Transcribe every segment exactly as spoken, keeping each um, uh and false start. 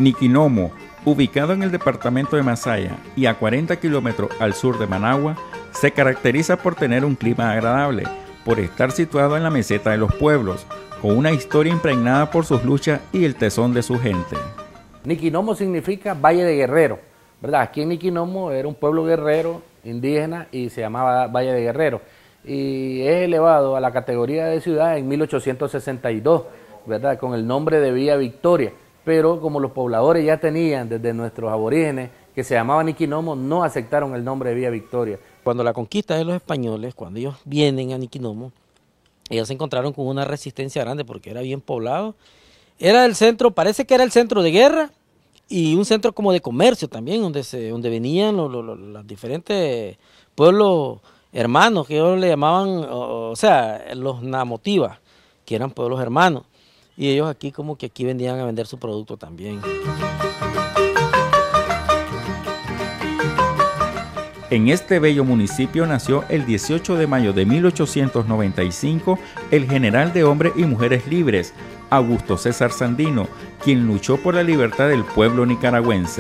Niquinomo, ubicado en el departamento de Masaya y a cuarenta kilómetros al sur de Managua, se caracteriza por tener un clima agradable, por estar situado en la meseta de los pueblos, con una historia impregnada por sus luchas y el tesón de su gente. Niquinomo significa Valle de Guerrero, ¿verdad? Aquí en Niquinomo era un pueblo guerrero, indígena, y se llamaba Valle de Guerrero. Y es elevado a la categoría de ciudad en mil ochocientos sesenta y dos, ¿verdad? Con el nombre de Villa Victoria. Pero como los pobladores ya tenían desde nuestros aborígenes que se llamaba Niquinomo, no aceptaron el nombre de Villa Victoria. Cuando la conquista de los españoles, cuando ellos vienen a Niquinomo, ellos se encontraron con una resistencia grande porque era bien poblado. Era el centro, parece que era el centro de guerra y un centro como de comercio también, donde se, donde venían los, los, los diferentes pueblos hermanos, que ellos le llamaban, o, o sea, los namotivas, que eran pueblos hermanos. Y ellos aquí como que aquí vendían a vender su producto también. En este bello municipio nació el dieciocho de mayo de mil ochocientos noventa y cinco el general de hombres y mujeres libres, Augusto César Sandino, quien luchó por la libertad del pueblo nicaragüense.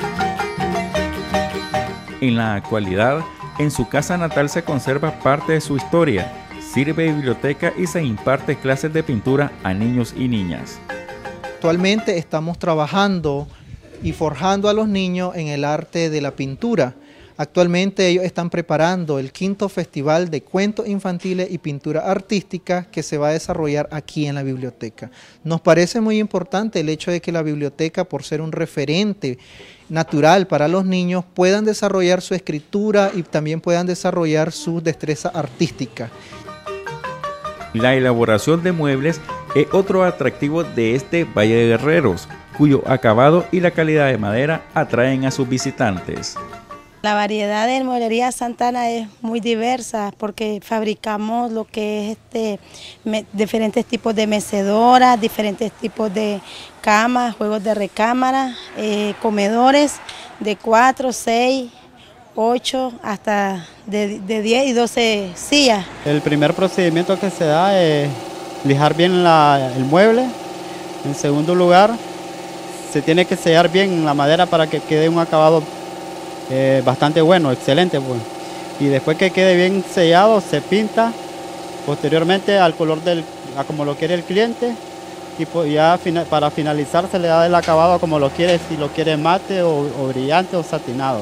En la actualidad, en su casa natal se conserva parte de su historia, sirve de biblioteca y se imparte clases de pintura a niños y niñas. Actualmente estamos trabajando y forjando a los niños en el arte de la pintura. Actualmente ellos están preparando el quinto Festival de Cuentos Infantiles y Pintura Artística que se va a desarrollar aquí en la biblioteca. Nos parece muy importante el hecho de que la biblioteca, por ser un referente natural para los niños, puedan desarrollar su escritura y también puedan desarrollar su destreza artística. La elaboración de muebles es otro atractivo de este Valle de Guerreros, cuyo acabado y la calidad de madera atraen a sus visitantes. La variedad de mueblería Santa Ana es muy diversa porque fabricamos lo que es este, me, diferentes tipos de mecedoras, diferentes tipos de camas, juegos de recámara, eh, comedores de cuatro, seis, ocho, hasta de, de diez y doce sillas. El primer procedimiento que se da es lijar bien la, el mueble. En segundo lugar, se tiene que sellar bien la madera para que quede un acabado Eh, bastante bueno, excelente, pues. Y después que quede bien sellado, se pinta posteriormente al color del, a como lo quiere el cliente, y pues ya para finalizar se le da el acabado como lo quiere, si lo quiere mate o, o brillante o satinado.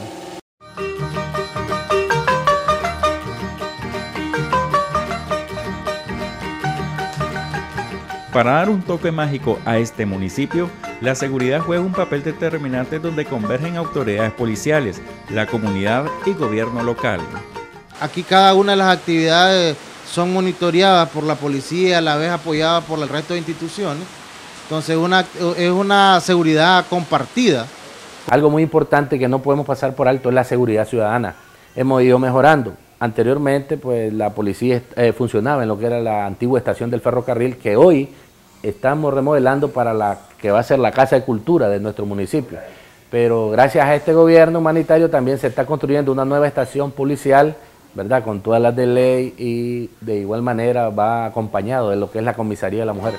Para dar un toque mágico a este municipio, la seguridad juega un papel determinante donde convergen autoridades policiales, la comunidad y gobierno local. Aquí cada una de las actividades son monitoreadas por la policía, a la vez apoyadas por el resto de instituciones. Entonces una, es una seguridad compartida. Algo muy importante que no podemos pasar por alto es la seguridad ciudadana. Hemos ido mejorando. Anteriormente, pues la policía eh, funcionaba en lo que era la antigua estación del ferrocarril, que hoy estamos remodelando para la que va a ser la Casa de Cultura de nuestro municipio. Pero gracias a este gobierno humanitario también se está construyendo una nueva estación policial, ¿verdad? Con todas las de ley, y de igual manera va acompañado de lo que es la Comisaría de la Mujer.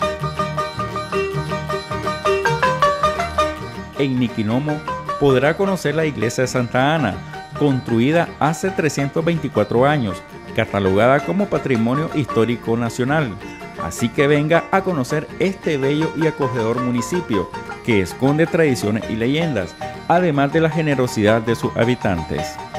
En Niquinomo podrá conocer la iglesia de Santa Ana, construida hace trescientos veinticuatro años, catalogada como Patrimonio Histórico Nacional. Así que venga a conocer este bello y acogedor municipio que esconde tradiciones y leyendas, además de la generosidad de sus habitantes.